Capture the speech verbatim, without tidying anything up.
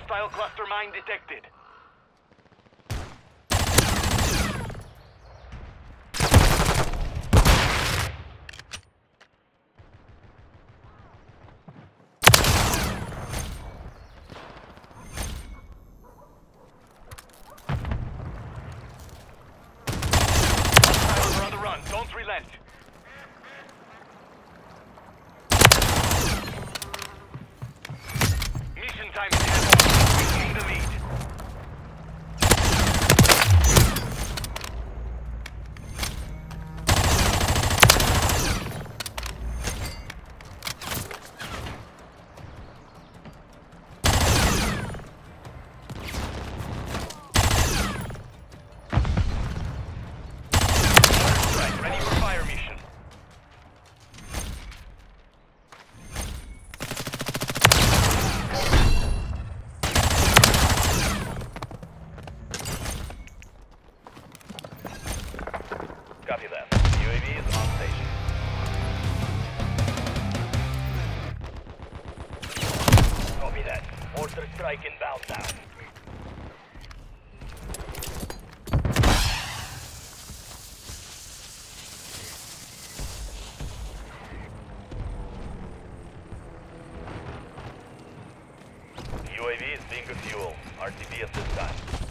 Hostile cluster mine detected. Hostiles are on the run. Don't relent. Mission time is half. We gain the lead. Strike, ready for fire mission. Copy that. U A V is on station. Copy that. Mortar strike inbound now. U A V is being refueled. R T B at this time.